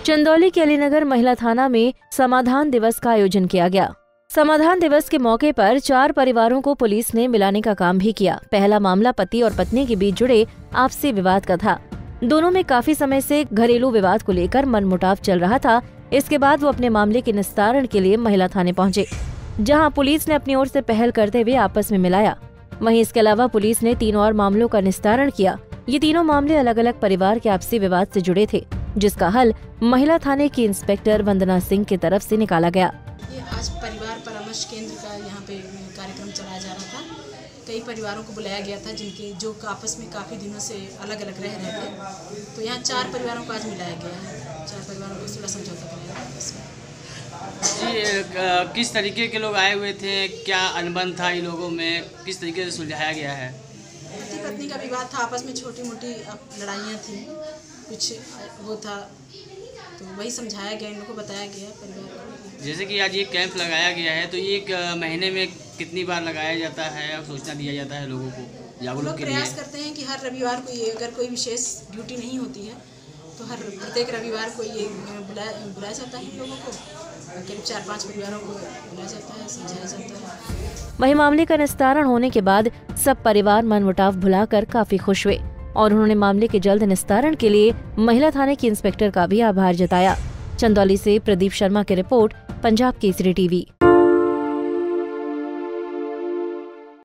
चंदौली के अलीनगर महिला थाना में समाधान दिवस का आयोजन किया गया। समाधान दिवस के मौके पर 4 परिवारों को पुलिस ने मिलाने का काम भी किया। पहला मामला पति और पत्नी के बीच जुड़े आपसी विवाद का था। दोनों में काफी समय से घरेलू विवाद को लेकर मनमुटाव चल रहा था। इसके बाद वो अपने मामले के निस्तारण के लिए महिला थाने पहुंचे, जहां पुलिस ने अपनी ओर से पहल करते हुए आपस में मिलाया। वहीं इसके अलावा पुलिस ने 3 और मामलों का निस्तारण किया। ये तीनों मामले अलग अलग परिवार के आपसी विवाद से जुड़े थे, जिसका हल महिला थाने की इंस्पेक्टर वंदना सिंह की तरफ से निकाला गया। ये आज परिवार परामर्श केंद्र का यहाँ पे कार्यक्रम चलाया जा रहा था। कई परिवारों को बुलाया गया था जो आपस में काफ़ी दिनों से अलग अलग रह रहे थे। तो यहाँ 4 परिवारों को आज मिलाया गया है। 4 परिवारों को सुलह समझौता कराया गया इसमें। जी, किस तरीके के लोग आए हुए थे, क्या अनुबंध था इन लोगों में, किस तरीके से सुलझाया गया है? पति पत्नी का विवाद था, आपस में छोटी मोटी लड़ाइयाँ थी, कुछ वो था, तो वही समझाया गया, इन लोगों को बताया गया परिवार को। जैसे कि आज ये कैंप लगाया गया है, तो ये 1 महीने में कितनी बार लगाया जाता है और सूचना दिया जाता है लोगों को जागरूक के लिए? प्रयास करते हैं कि हर रविवार को ये, अगर कोई विशेष ड्यूटी नहीं होती है तो प्रत्येक रविवार को ये बुलाया जाता है लोगों को। करीब 4-5 परिवारों को बुलाया जाता है, समझाया जाता है। वहीं मामले का निस्तारण होने के बाद सब परिवार मनमुटाव भुलाकर काफी खुश हुए और उन्होंने मामले के जल्द निस्तारण के लिए महिला थाने की इंस्पेक्टर का भी आभार जताया। चंदौली से प्रदीप शर्मा की रिपोर्ट, पंजाब केसरी टीवी।